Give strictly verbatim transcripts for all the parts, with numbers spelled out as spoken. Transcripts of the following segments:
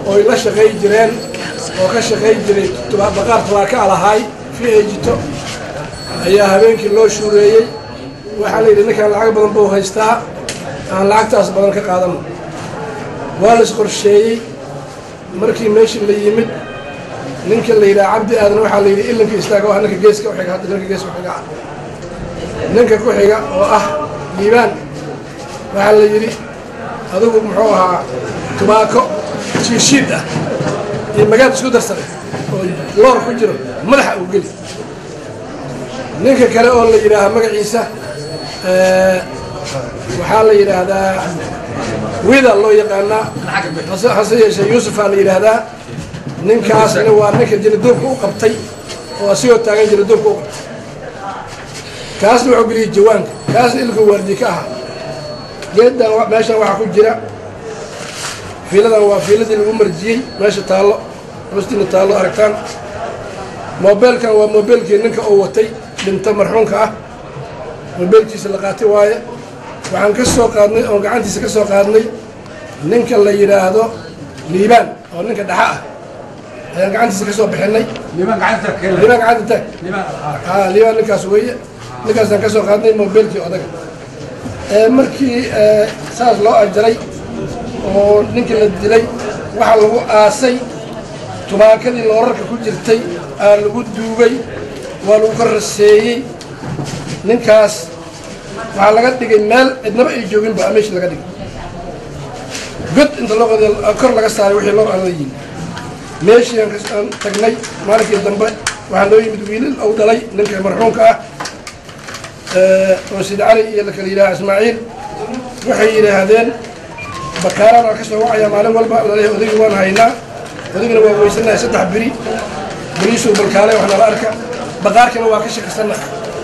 oo ila shaqay jireen oo ka shaqay jiray baqaar tabaaka alahay fi ejito ayaa habeenkii loo shuureeyay waxa la yiri ninka lacag badan buu haystaa aan lacagtaas badan ka qaadan waa la qorsheeyay markii meeshii la yimid ninka la yiraahdo Cabdi Aadan waxa la yiri ilanka istaago waa ninka geeska waxa hadda ninka geeska waxa ninka ku xiga oo ah liibaan waxa la yiri adigu muxuu ahaa tubaako shiishid ah iyo magaad isku darsan oo loor ku jiro madaxa u gali ninka kale oo la yiraahdo magaciisa ee waxa la yiraahdaa wida loo yaqaana xasan yeeshay Yuusuf la yiraahdaa ninkaas ina waa ninka jildoobka u qabtay oo asoo taagan jildoobka u kaas wuxuu galiyay jawaanka kaas ilku wardi ka ah geedan meesha waxa ku jira fiiladan waa fiiladii lagu marjiyay meesha taalo hoostiina taalo aragtaan mobilkan waa mobilkii ninka oo watay dhinta marxuunka ah mobilkiisa la qaatay waaye waxaan ka soo qaadnay oo gacantiisa ka soo qaadnay ninka la yiraahdo liibaan oo ninka dhaxa ah ayaan gacantiisa ka soo bixinay liibaan gacanta kale liibaan gacanta liibaan ah liibaan ninkaas weeye ninkaas aan ka soo qaadnay mobilkii odaga ee markii saas loo ajaray oo ninka la dilay waxa lagu aasay tubaakadii loorarka ku jirtay aa lagu duugay waa lagu korseeyay ninkaas waxa laga dhigay meel idnaba ay joogin ba meesha laga dhigay god inta loo qaaday kor laga saaray wixii loo alayay meeshii aan tagnay maalintii dambe waxaan loo yimid wiilal oo dhalay ninka marxuunka ah ee oo Sidi Ali iyo la kala yiraahdo Ismaaciil waxay yiraahdeen bakaarana ka soo wacaya maalin walba leeyahay odaygu waan haynaa odayguna waa weysanahay saddex biri bariisu balkaale waxna la arka baqaarkina waa ka shaqeysana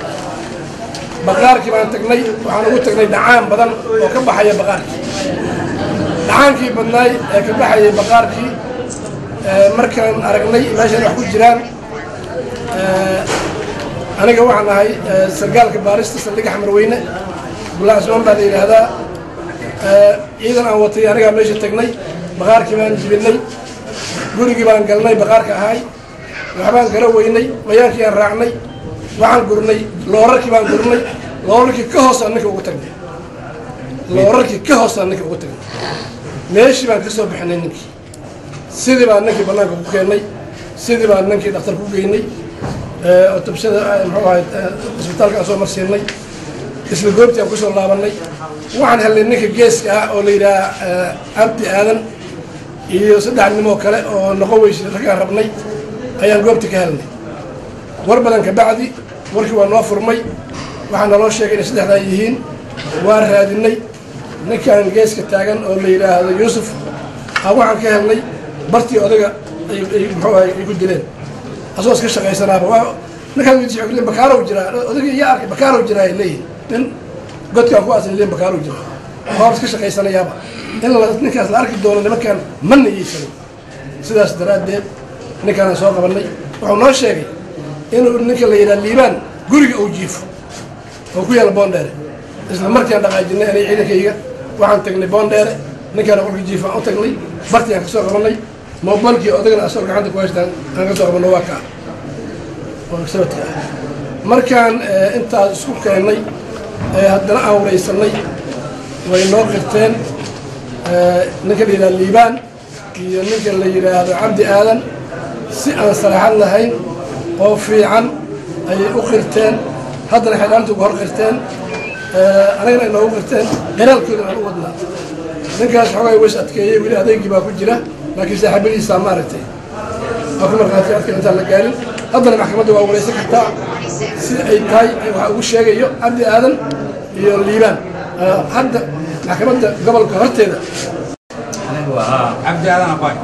baqaarkii baan tagnay waxaan ugu tagnay dhacaan badan oo ka baxaya baqaarkii dhacaankii badnaay ee ka baxayay baqaarkii markaan aragnay meesha wax ku jiraan aniga waxaan ahay sargaalka baarista saldhigga Xamarweyne Abdullaah Usmaan baa la yiraahdaa ciidan aan watay aniga meesha tagnay baqaarkii baan jibinay gurigii baan galnay baqaarka ahay waxbaan kala weynay mayaankii aan raacnay waxaan gurnay loorarkii baan gurnay loorarkii ka hoos aan ninka ugu tagnay loorarkii ka hoos aan ninka ugu tagnay meeshii baan ka soo bixinay ninkii sidii baan ninkii banaanka ku keenay sidii baan ninkii dhakhtar ku geynay ee otobsada muxuu ahayd isbitaalka aan soo marsiinay isla goobtii aan ku soo laabanay waxaan helnay ninka geeska ah oo la yiraahdo Cabdi Aadan iyo saddex nin oo kale oo noqon weysay ragaan rabnay ayaan goobtii ka helnay war badan ka bacdi warkii waa noo furmay waxaan naloo sheegay in saddexdaa yihiin waa raadinay ninkaan geeska taagan oo la yiraahdo Yuusuf aan waxaan ka helnay bartii odaga ay muxuu ahay ay ku dileen asoo iska shaqeysanaaba waa ninkaan wixii xogli bakaaro jira odaga iyo arkay bakaaro jira ay leeyihiin in godkaan ku asan leen bakaaro jira hor iska shaqeysanayaaba in la ninkaas la arki doono nimankan man yeeshay sidaas daraadeed ninkaan soo qabanay wuxuu noo sheegay inuu ninka la yiraahdo liibaan guriga uu jiifo oo ku yaal Boondheere isla markii aan dhaqaajinay inay ciidankayga waxaan tagnay Boondheere ninkaan qolka jiifo aan u tagnay bartii aan ka soo qabanay mobilkii odagana asoo gacanta ku haystaan aan ka soo qabanay waa ka oo sababta markaan intaas isku keenay haddana aan wareysanay way noo qirteen ninka la yiraahdo liibaan iyo ninka la yiraahdo Cabdi Aadan si aan saraxad lahayn oo fiican ay u qirteen haddana xidhaantu ugu hor qirteen anagana inoo qirteen qiraalkooda aan u wadnaa ninkaas xogay weys adkeeyay weli adeegii baa ku jira laakiin saaxiibadiisa ma aragtay oo ku marqaati adkay inta la gaarin haddana maxkamadda waa wareysan kartaa si ay tahay waxa ugu sheegayo Cabdi Aadan iyo liibaan hadda maxkamadda gobolka horteeda Cabdi Aadan abay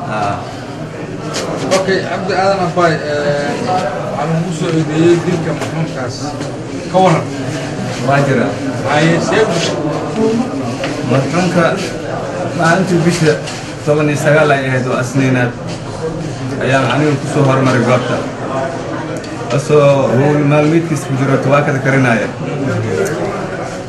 اوكي عبد ادم اباي على موسى ايدي ديلك محمود كاس كورن واجرا هاي سيف مرحنك ما انت بيش طبعا يسغال اي هدو اسنينات ايام عنيو كسو هرمر غبطه اسو هو المعلومات كيس بجرات واكد كرنايا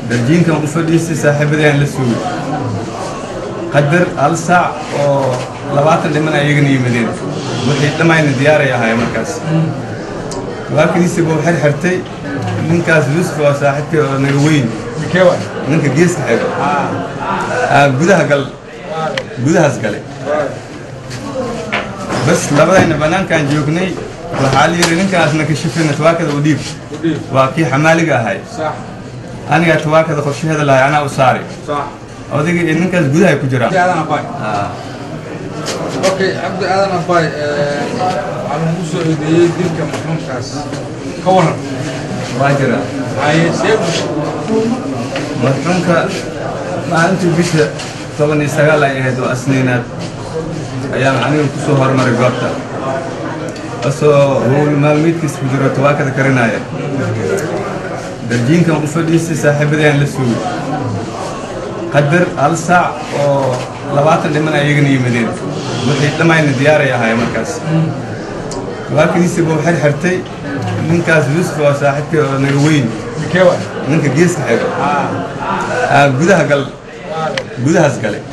درجين كان فديس صاحبدين لسوق قدر الساعه او labaatan dhiman ayagana yimaadeen wixii dhammayna diyaaray ahaayeen markaas walaalkiisa buu xirxirtay ninkaas Yusuf oo saaxiibkii oo naga weyn kewa ninka geeska xiga ah gudaha gal gudahaas galay bas labadayna banaankaan joognay waxaa la yiri ninkaasna ka shifina tawaakada u dhiib waa kii xamaaliga ahay صح aniga tawaakada qorshaheeda lahay anaa u saari صح odayga ninkaas gudaha ku jira aadan abay اوكي عبد aadan abay waxaan ugu soo eedeeyay dilka maxkamkaas ka waran waa jira ay seebush markanka maalintii bisha toban iyo sagaal ay ahayd oo asniinaad ayaan aniga ku soo hormaray goobta asoo howl maalmeedkiisa ku jiro tawaakada karinaya darjiinkan u fadhiistay saaxiibadeen la suugay qadar hal saac oo labaatan dhiman ayagana yimaadeen wixii dhammayna diyaaray ahaayeen markaas walaalkiisa buu xirxirtay ninkaas Yusuf oo saaxiibkii oo naga weyn kewa ninka geeska xiga ah gudaha gal gudahaas galay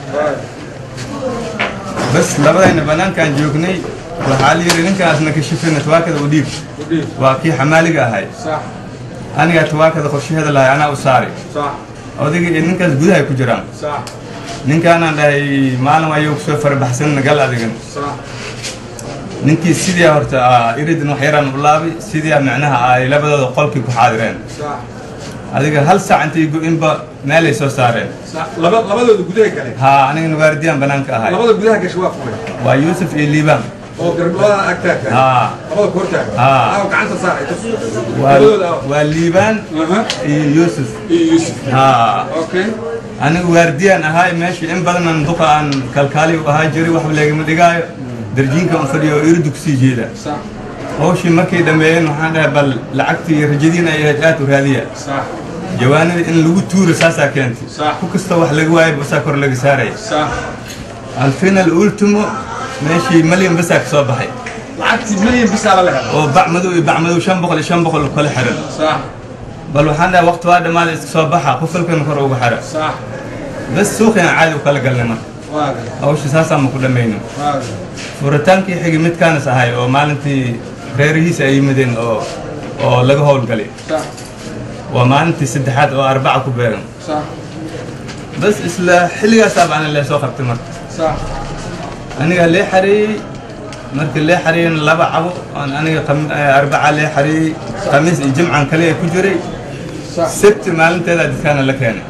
bas labadayna banaankaan joognay waxaa la yiri ninkaasna ka shifina tawaakada u dhiib waa kii xamaaliga ahay صح aniga tawaakada qorshaheeda lahay anaa u saari صح odayga ninkaas gudaha ku jiraan صح ninkaanaan dhahay maalin ayuu ku soo farabaxsan gal adigan صح ninkii sidii horta iridin wax yaraan u laabay sidii macnaha ay labadooda qolkii ku xaadireen صح adiga hal saac intii go-inba meelay soo saareen صح laba labadooda gudaha kale ha aniga waardiyan banaanka ahay labada gudaha gashay waa furay waa Yusuf iyo Liibaan oo garbada agtaagta ha labada kortaag ha aa gacanta saaray waa waa Liibaan aha iyo Yusuf iyo Yusuf ha okay aniga waardiyan ahay meeshii in badan aan duqa aan kalkaali u ahaa jiray wax leegama dhigaayo darjiinka aan fadhiyo iridu ku sii jeeda صح hawshii markay dhameeyeen waxaan dhahay bal lacagtii rajadiina ay aad u raadiya صح jawaanada in lagu tuuro saasaa keentay صح ku kasta wax laga waayo basaa kor laga saaray صح alfinal ultimo meeshii malyan basaa ka soo baxay lacagtii milyan bis ala lahaa oo bacmadow iyo bacmadow shan boqol iyo shan boqol kala xiran صح bal waxaan dhahay waqti waa dhamaaday iska soo baxa qofalkan kor uga xira صح bas suuqina caadi u kala galnay marka waaga hawshii saasaa ma ku dhammayno waaga furitaankii xigi midkaanas ahay oo maalintii reerihiisa ay yimideen oo oo laga howlgalay صح waa maalintii saddexaad oo arbaca ku beegan صح bas isla xilligaasaa baan lee soo qabtay marka صح aniga lee xareeyey markii lee xareeyeen laba cabo aan aniga arbaca lee xareeyey khamiis iyo jimcan kale ku jiray صح sabti maalinteeda dadkaana la keenay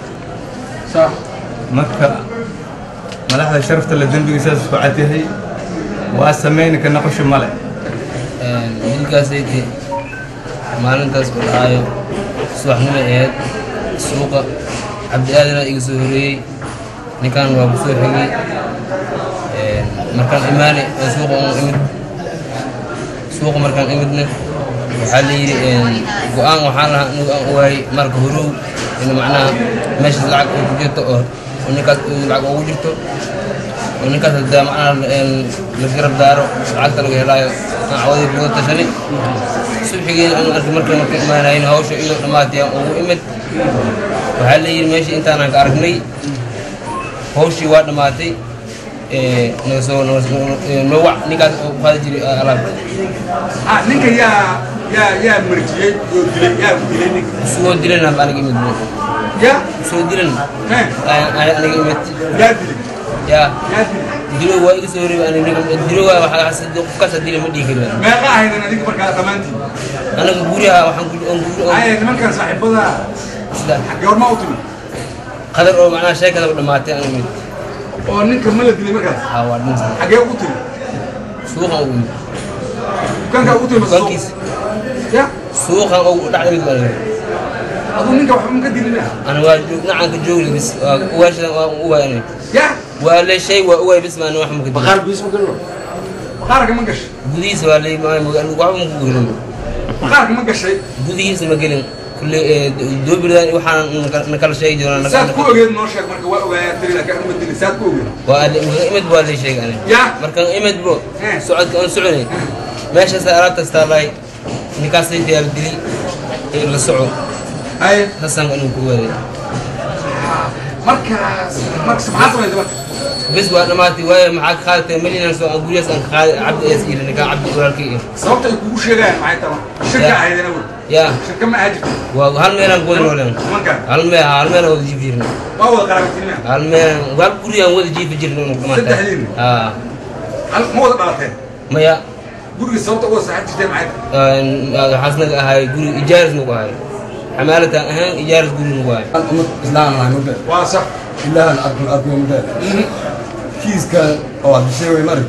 صح marka madaxda sharafta la dembigiisaas ku cadyahay waa sameyn ka noqosho male dilkaasayte maalintaas u dhacaayo subaxnimo ahayd suuqa cabdi aadana iga soo horeeyey ninkan waa ku soo xigay markaan imaane oo suuqa un imid suuqa markaan imidna waxaa la yidhi go-aan waxaan lahaa anigu aan u waayay marka horow in macnaha meeshaas lacag ay ku jirto oo ninkaas lacag ugu jirto oo ninkaas hadaa macnaha la garab daaro lacagta laga helaayo aan cawadii kuga tashanay subxigeena anu arkay markaan marka imaanayn hawsha iyadoo dhammaatay aan ugu imid waxaa la yidhi meeshii intaanaan ka aragnay hawshii waa dhammaatay naga soo noo wac ninkaas oo ku qaadi jiray alaabta ah ninka yaa yaa yaa marjiyey oo dilay yaa ku dilay ninka soo dilan aan aniga imid yaa soo dilan eh aan aniga imid yaa dilay yaa yaa dilay dilo waa iga soo horeeyay aniga dilo waa waxa xasad qofkaas dilay ma dhigi karin meeqa ahaydan adiga markaa dhamaantii anaga guriga waxaan ku on guriga ay nimankan saaxiibada sida goorma u timi qadar oo macnaha sheekada ku dhamaatay aniga imid oo ninka ma la dilay markaas haa waa dhinsan xagee ugu timi suuqa ugu imid dukaanka ugu timi dukaankiis ya suuqa ugu dhac imid baa aduu ninka waxba ma ka dilina أنا واجد نعم كجوجل بس واجد وين يا ولا شيء وين بس ما نروح مكتب بقال بيس مقلو بقالك ما قش بديس ولا ما واحد مقولين بقالك ما قش شيء بديس ما قلنا كل دو بلاد وحنا نكل شيء جونا ساد كوجد نورشك مركب وين تري لك أمد دي ساد كوجد ولا إمد ولا شيء أنا يا مركب إمد برو سعود كان سعودي ماشي سأرات استالاي نكاسي ديال دلي إلى السعود أي حسن إنه كوجد مركز مركز سبحان الله يا بس وانا ماتي ويا معك خالتي مليون سو اقول يس ان عبد يسير انك عبد ولكن sababta ay kugu sheegaan maxay tahay shirka ahaydana wal يا shirka ma ajib وهل ميلان قول ولا marka هل ميلان هل ميلان ودي جيفيرنا ma wada qaraabatina هل ميلان قال كوريا ودي جيف جيرنا كمان saddexdiin اه hal ma wada dhalateen ما يا guriga sababta uga saxan jirtay maxay حسنا هاي قولي إجارة نقاي حمالة أهان إجارة قولي نقاي أمد إسلام الله مبدأ waa sax إلا الأرض الأرض مبدأ كيس كان أو عبد الشيء ويمرد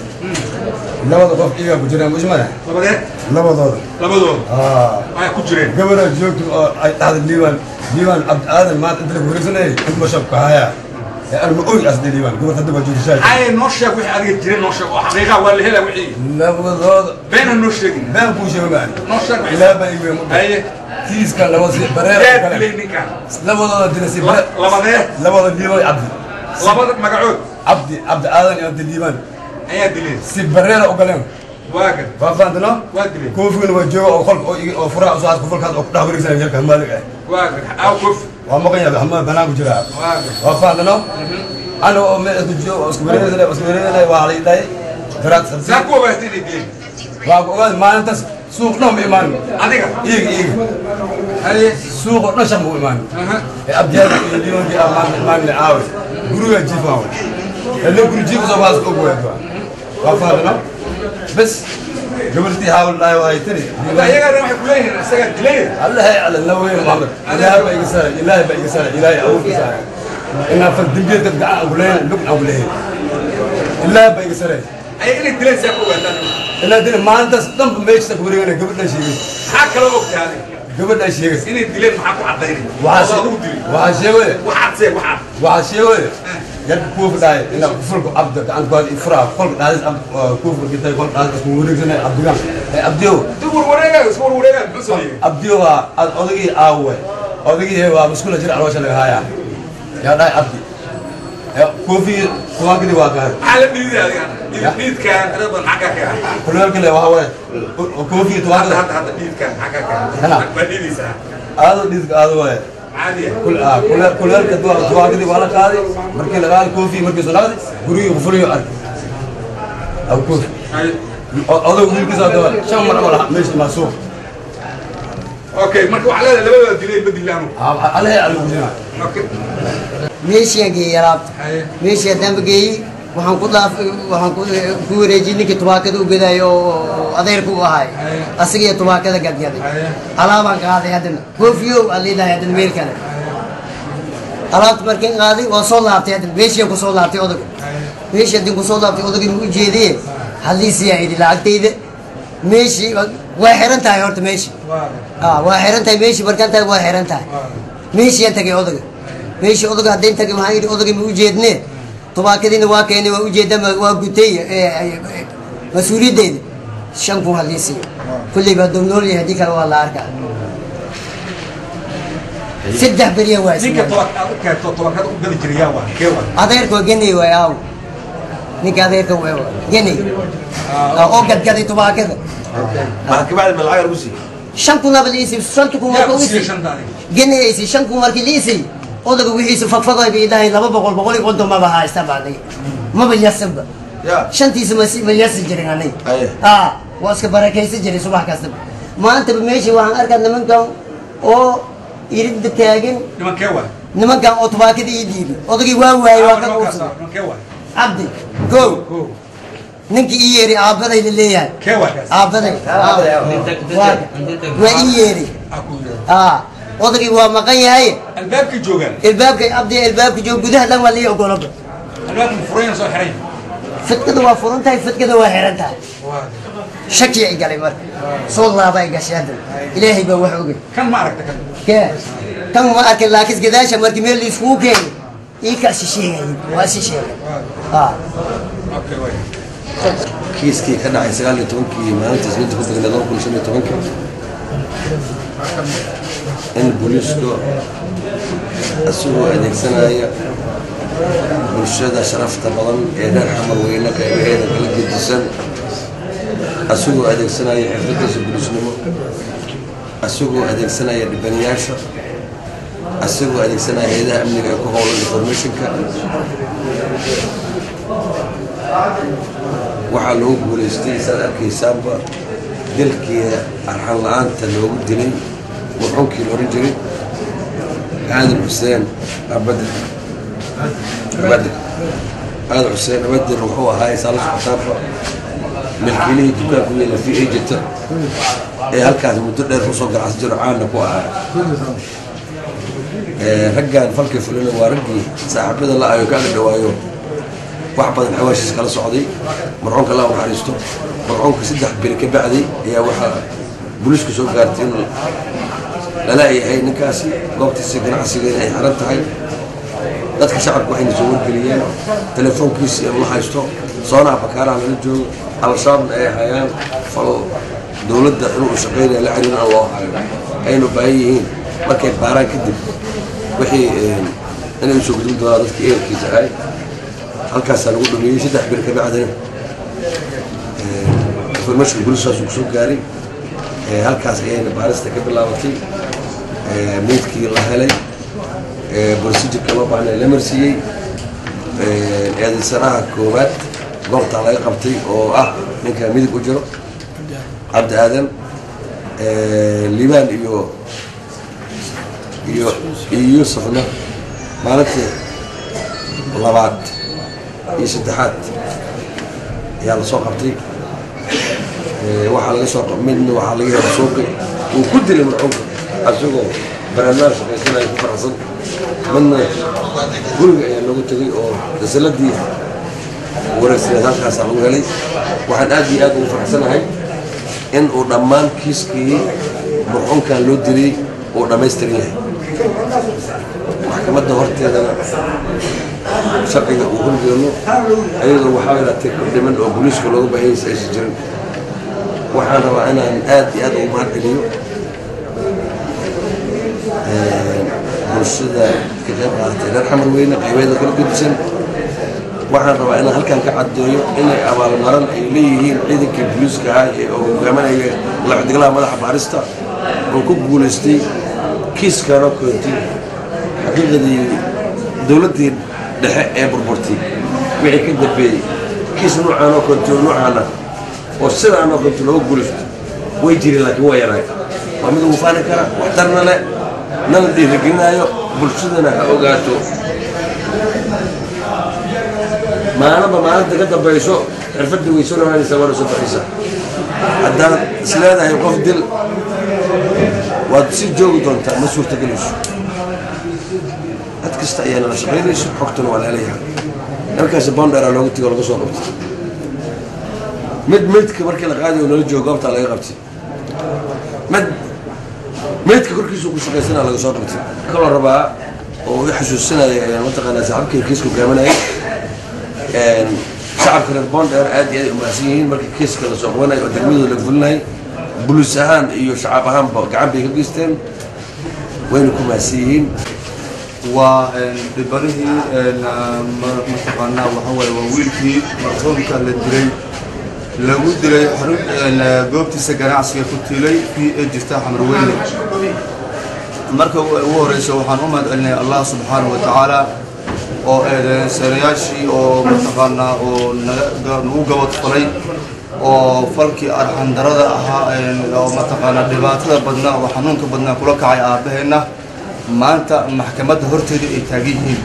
لا وضع قف إيجا بجرين مجملة labadeed لا وضع labadooda آه ay ku jireen قبل جوكت هذا الليوان ليوان عبد آدم ما أنت لك ورثنا أنت ما شبك هايا أنا ما أقول أصل الليوان قبل تدبر جوك شاي ay noo sheeg wixii adiga jireen noo sheeg oo xaqiiqa waa la helaa wixii لا وضع been noo sheegin ما بوشة ومان noo sheeg wixii لا بيجي مبدأ ay كيس كان لا وضع yaa بريرة dilay ninkan لا وضع درسي labadeed لا وضع الليوان عبد labada magacood عبد عبد آدم عبد الليوان ayaa dileen سي بريرة أقولهم waagan فافندنا waa dileen كوفين وجوا أو خلق أو فراء صعد كفر كذا أو دهور يسنا يركب مالك waagan aw kof وما كان يبي حمام بنام بجرا waagan فافندنا أنا أم أتجوا أسكبرين زي أسكبرين زي وعلي داي فرات saa سلسلة ku ogaatay inay dileen وأقول ما أنت سوق نوم إيمان adiga إيه إيه ay سوق نشم إيمان aha أبجاد اليوم دي أمان إيمان لعاوي جرو يجيبهم اللي جرو يجيب زواج أبوه فافندنا بس قبلتي حاول لا يواي تري ayagana waxay ku leeyihiin isaga dileen الله على النووي محمد إلهي بقى يسار إلهي بقى يسار إلهي أول يسار إنها فردنجة تبقى أولين لقن أولين إلهي بقى يسار ay inay dileen saa ku ogaataan إلا دين ما أنت صدم بيش تكبرين قبلنا شيء maxaa kaloo ogtahay adiga قبلنا شيء inay dileen maxaa ku cadaynay وعشي waa lagu dilay وعشي waxaad see waxaad وعشي يد كوف داي إن كفر عبد عن قاد إفرا كل دايس كوف كده كل دايس اسمه وريك سنة عبد الله عبديو dubur wareega isku wareega muxuu sameeyay عبديو ها أودي أوه أودي هو مسكول جرى على وجه الهاية يا داي عبدي كوفي كمان كده واقع maxaa la dhiiday adiga dhiidkan anadan xagga ka كل كله وهو كوفي hadda تواقع hadda hadda dhiidkan xagga ka هلا. ma dhiidaysaa هذا ديس هذا هو caadiya كل آه كل كل كده تواقع كده ولا كاري مركي لقال كوفي مركي سناد غري غفري أرك أو كوفي ay هذا غري كذا ده شو مرة ولا مش مسوق okay marka waxa leedahay labada dilay badilaano عليه على الوجنة okay meeshii geeyay alaabta ay meeshii haddaan geeyay waxaan ku dhaaf waxaan ku ku wareejiyay ninkii tubaakada u gadayo oo adeerku u ahay asiga iyo tubaakada gadgaday alaabaan qaaday haddana koofiyo aan leedahay haddana meel kale alaabta markaan qaaday waa soo laabtay haddana meeshii ku soo laabtay odag meeshii haddii ku soo laabtay odagii u jeediyay haliisi ay idhi lacagtayda meeshii waa xiran tahay horta meeshii ah waa xiran tahay meeshii markaan tahay waa xiran tahay meeshii aan tagay odaga meeshii odaga haddeen tagay waxaan yidhi odaga ma u jeednee tubaakadiina waa keenay waa ujeeda waa gutay mas-uuliyaddeeda shan kun haliisi kulley baa doom nool yahay haddii kale waa la arkaa saddex beriya waa ninka tobaad u keento tobaad u gali jiray yaa waa kee waa adeerka waa genay waay aaw ninka adeerka waa genay oo gadgaday tubaakada بعد ما العير وسي shan kun aba liisi shanta kun yaa marka ku uisi siiyay shantaani genayaysi shan kun markii liisi odaga wixiisa fagfagay bay idhahay laba boqol boqol iyo konton maba haysta baanay maba yasanba يا shantiisa masi ma yasi jirin anay Aye. ah waa iska barakaysan jiray subax kastaba maantaba meeshii waxaan arkaa nimankan oo iridda taagan niman kee waa nimankan oo tubaakada ii dhiibay odagii waa waayey waa ka nimankaas quusaday niman kee waa cabdi go ko ninkii ii yeeri aabaday la leeyahay kee waa kaas aabaday waa waa ii yeeri aku ah odagii waa maqan yahay albaabkii joogaan ilbaabkay abdi ilbaabka joog gudaha dhan waa lii ogolaba albaabkii furayna soo xiray fidkada waa furan tahay fidkada waa xiran tahay waa shaki ay galay marka soo laabay gashay hadda ilaahay baa wax ogay kan ma aragta kan kee tan ma arkin laakiin gadaasha markii meel la iskugu keenay ii ka shisheegay waa shisheegay ah okay way kiiskii ka dhacay sagaal iyo tobankii maalintaas midda ku tagnay laba kun shan iyo tobankii in booliisku isagoo adeegsanaya bulshada sharafta badan ee reer xamar weyne qaybaheeda kala gedisan isagoo adeegsanaya xirfadiisa booliisnimo isagoo adeegsanaya dhibanayaasha isagoo adeegsanaya hayadaha amniga ee ku howlan informationka waxaa loogu guulaystay saad arkaysaanba dilkii arxan la-aanta loogu dilay marxuumkii la oran jiray aadan xuseen abadir abadir aadan xuseen abadir wuxuu ahaa saala socotaanba milkiilihii dukaanku yeela fi ejita ee halkaas muddo dheer kusoo ganacsan jiro caana ku ahaa raggaan falkii fulina waa raggii saaxiibada la ayo kaaga dhawaayo wax badan xawaashiis kala socday marxuumka la naxariisto marxuumka saddex bil ka bacday ayaa waxaa booliisku soo gaartay in lala yahay ninkaasi goobtiisa ganacsigeeda ay xiran tahay dadka shacabku waxayna soo wargeliyeen telefoonkiisa in la haysto soonaha bakaaraha lala joogo al-shabaabna ay hayaan fal dowladda inuu shaqeynaya la xiriirin aan loo hayo aynu baahan yihiin markay baaraan kadib wixii inay usoo gudbin doonaa dadka eerkiisa ahay halkaasaa lagu dhameeyey saddex bil ka bacdina information booliiskaasuu kusoo gaaray halkaas ayayna baarista ka bilaabatay meydkii la helay procedureka loo baahnay la marsiiyey eedaysanaha koowaad goobtaa laga qabtay oo ah ninka midig u jiro cabdi aadan liibaan iyo iyo iyo yuusufna maalintii labaad iyo saddexaad ayaa lasoo qabtay waxaa laga soo midna waxaa laga hela suuqi uu ku dilay marxuumka asagoo baranaar shaqaysanaya ku faraxsan midna guriga ayaa loogu tegay oo dasaladii wareegsaneed halkaasaa lagu helay waxaan aad iyo aad ugu faraxsanahay in uu dhammaan kiiskii marxuumkan loo dilay uu dhammaystiran yahay maxkamadda horteedana sharciga uu horgeeno ayadoo waxaa yaraatay ku dhiman oo booliiska looga baahanyaysa aysan jirin waxaan rabaa inaan aad iyo aad ugu mahad celiyo bulshada ka qayb qaadatay reer xamarweyne qaybeeda kala gudbisan waxaan rabaa inaan halkan ka caddeeyo inay abaalmaran ay leeyihiin ciidankii booliiska ah ee oo hogaaminaya madaxweynaha madaxa baarista oo ku guulaystay kiiskaanoo koontay xaqiiqadii dowladdii dhexe ee burburtay wixii ka dambeeyey kiis nuucaanoo koontay nuucaana oo sidaanoo koontay looga guulaysto way jireen laakiin waa yaraay waa mid ugu faani kara waxtarna leh nala dhiirigelinaayo bulshadana ha ogaato maalinba maalinta ka dambayso xirfadda way soo dhawaanaysaa waana soo baxaysaa haddaad isleedahay qof dil waad si joogi doontaa ma suurtagelayso cid kasta ayaa nala shaqaynayso xogtuna waa leelayahay halkaasi boondheeraa loogu tigo laga soo qabtay mid meydka markii la qaadayo nala joogo goobtaa laga qabtay mid meydka korkiisu ku shaqaysanaa laga soo qabtay kaloo rabaa oo i xasuusinaya mataqaanaa saaxiibkii kiiska hogaaminayay shacabka reer boondheer aad iyo aad umahadsan yihiin markii kiiska la soo qabanayo oo degmadooda la fulinayay بوليس أهان iyo shacab ahaan ba gacan bay ka geysteen wayna ku mahadsan yihiin waa dhibanihii mataqaanaa waxa waaye waa wiilkii marxuumka la dilay lagu dilay goobtiisa ganacsiga ku tiilay fii ee jirta xamarweyne marka ugu horeysa waxaan u mahad celinay allah subxaanahu wa tacaala oo eedeysanayaashii oo mataqaanaa oo nagu gabad falay oo falkii arxan darada ahaa oo mataqaanaa dhibaatada badnaa oo xanuunka badnaa kula kacay aabaheenna maanta maxkamadda horteeda ay taagan yihiin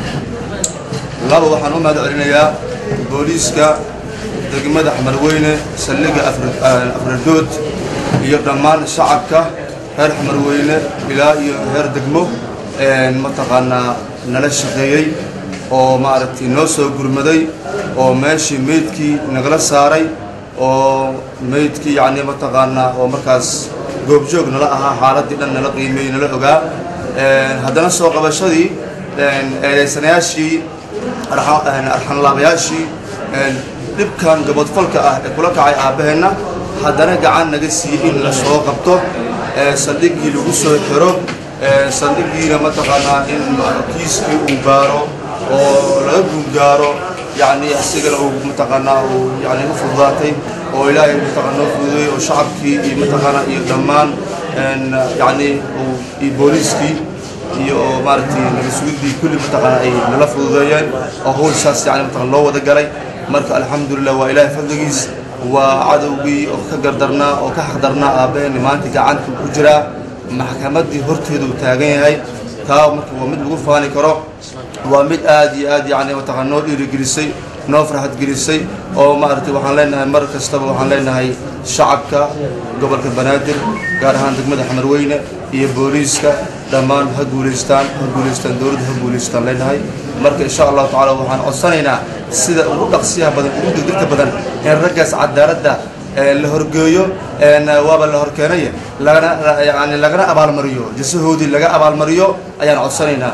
laba waxaan u mahad celinayaa booliiska degmada xamarweyne saldhigga afradood iyo dhammaan shacabka reer xamarweyne ilaa iyo heer degmo mataqaanaa nala shaqeeyey oo maaragtay noo soo gurmaday oo meeshii meydkii nagala saaray oo meydkii yacni mataqaanaa oo markaas goobjoog nala ahaa xaaladdii dhan nala qiimeeyey nala ogaa haddana soo qabashadii eedeysanayaashii arxanlaabayaashii dhibkan gabadfalka ah ee kula kacay aabaheenna haddana gacan naga siiyey in la soo qabto saldhiggii lagu soo xiro saldhiggiina mataqaanaa in kiiskii uu gaaro oo laga guulgaaro يعني أسيقنا ومتقنا ويعني مفروضاتي وإلهي متقنا وفروضي وشعبكي متقنا يقدمان يعني وبوليسكي iyo maaragtay nabadsugiddii kulli mataqaana ay nala fududeeyeen oo howshaas yani mataqaana loo wada galay marka alxamdulilah waa ilaahay fadligiis waa cadowgii oo ka gardarnaa oo ka xaqdarnaa aabbaheenni maanta gacanta ku jiraa maxkamaddii horteedu taagan yahay taa marka waa mid lagu faani karo waa mid aad iyo aad yani mataqaana noo dhiirigelisay noo farxad gelisay oo maaragtay waxaan leenahay mar kastaba waxaan leenahay shacabka gobolka banaadir gaar ahaan degmada xamarweyne iyo booliiska dhammaan ha guulaystaan ha guulaystaan dowladda ha guulaystaan leenahay marka insha allahu tacaala waxaan codsanaynaa sida ugu dhaqsiyaha badan ugu degdegta badan in raggaas cadaaladda la horgeeyo waaba la horkeenay lagana yani lagana abaalmariyo jasahoodii laga abaalmariyo ayaan codsanaynaa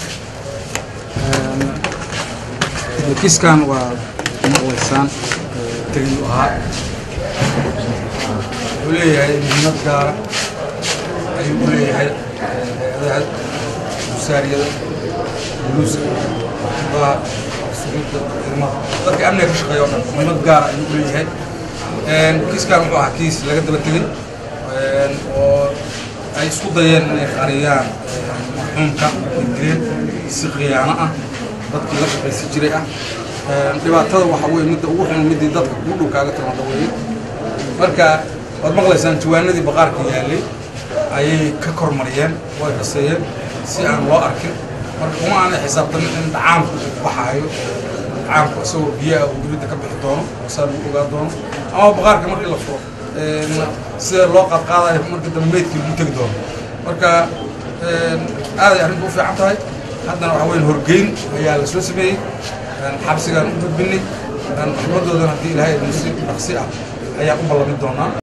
kiiskan waa maqlaysaan tegay ahaa wuxuu leeyahay muhiimad gaara ayuu u leeyahay hay-adaha musaariyada buluuska baa sugidda ciidamada dadka amniga ka shaqeeya oo dhan muhiimad gaara ayuu u leeyahay kiiskan wuxuu ahaa kiis laga daba tegay oo ay isku dayeen inay qariyaan marxuumka dileen si khiyaano ah dadkii la shaqaysi jiray ah dhibaatada waxa weeye midda ugu xun midii dadka ugu dhow kaaga timaada weeye marka waad maqlaysaan jawaanadii baqaarka yaallay ayay ka kormariyeen way qaseeyeen si aan loo arkin marka uma aanay xisaabtanin in dhacaamku baxaayo dhacaamku isagoo biyaha uu dibadda ka bixi doono saa lagu ogaa doono ama baqaarka markii la furo sida loo qaadqaadayo marka dambe meydkii lagu tegi doono marka aaday arrintu u fiican tahay haddana waxa weyn horgeyn ayaa la soo sameeyey xabsigaan u gudbinay maxkamadoodana haddii ilaahay si dhaqsi ah ayaan u ballamin doonaa